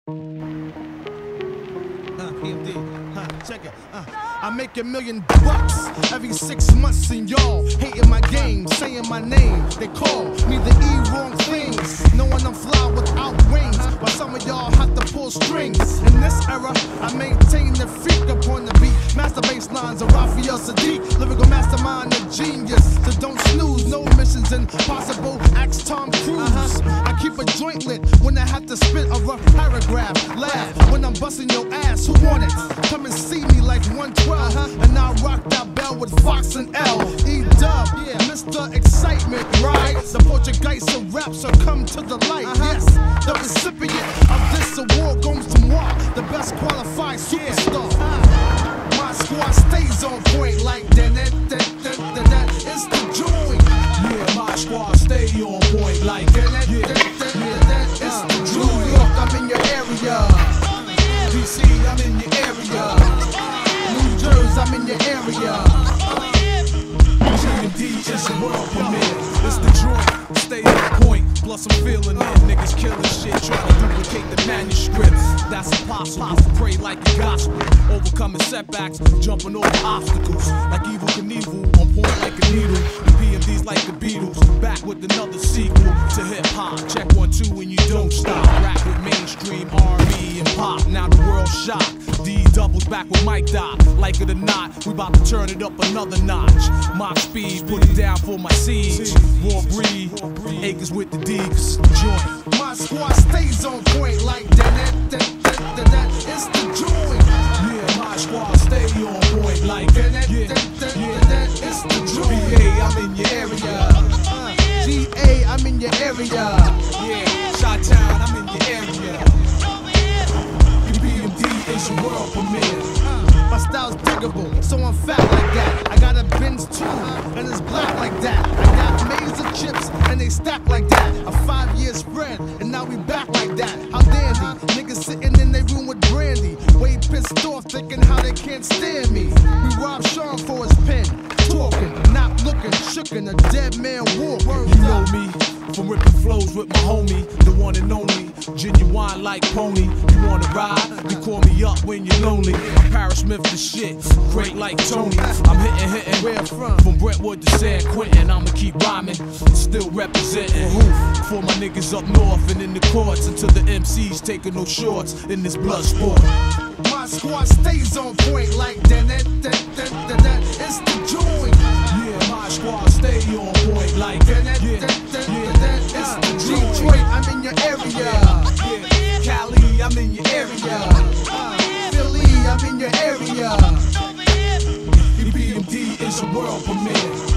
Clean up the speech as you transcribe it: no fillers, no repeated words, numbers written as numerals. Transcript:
PMD, check it. I make $1 million every 6 months, and y'all hating my game, saying my name. They call me the wrong things, knowing I'm fly without wings. While some of y'all have to pull strings. In this era, I maintain the freak upon the beat. Master bass lines of Raphael Sadiq, lyrical mastermind, a genius. So don't snooze, no missions impossible. Ask Tom Cruise. I keep a joint lit when I have to spit a rough paragraph. Laugh when I'm busting your ass. Who want it? Come and see me like 112. And I rock that bell with Fox and L. E-Dub, yeah, Mr. Excitement, right? The Portuguese of rap shall come to the light. Yes, the recipient of this award goes to moi, the best qualified superstar. My squad stays on point like that. It's the joint. Yeah, my squad stay on point like that. It's the joint. New York, I'm in your area. DC, I'm in your area. New Jersey, I'm in your area. GMD is a world premiere. It's the joint, stay on point. Plus I'm feeling it. Niggas killing shit, trying to duplicate the manuscripts. That's impossible. Pray like the gospel. Overcoming setbacks, jumping over obstacles. Like Evel Knievel, on point like a needle. The PMDs like the Beatles. Back with another sequel to hip hop. Check 1, 2 and you don't stop. Rap with mainstream R&B and pop. Now the world's shocked. D doubles back with Mike Dot. Like it or not, we about to turn it up another notch. Mach speed, put it down for my seeds. Raw breed, acres with the D's. Joint. My squad stays on point like that. It's the joint. Yeah, my squad stay on point like that. It's the joint. GA, I'm in your area. GA, I'm in your area. Yeah, Chi-Town, I'm in your area. BMD is a world premiere. My style's diggable, so I'm fat like that. I got a Benz too, and it's black like that. I got maize of chips, and they stack like that. A 5-year spread, and now we back like that. How dandy, niggas sitting in their room with brandy. Way pissed off, thinking how they can't stand me. We robbed Sean for his pen, talking, not looking, shookin', a dead man walk. You know me, from ripping flows with my homie, the one and only, genuine like Pony. You wanna ride? You call me up when you're lonely. I'm Paris Smith the shit, great like Tony. I'm hitting, Where from? From Brentwood to San Quentin. I'ma keep rhyming, still representing. For my niggas up north and in the courts, until the MCs taking no shorts in this blood sport. My squad stays on point like that. It's the joint. Yeah, my squad stay on point like that. It's the Detroit, I'm in your area. Cali, I'm in your area. Philly, I'm in your area. BMD is a world premiere.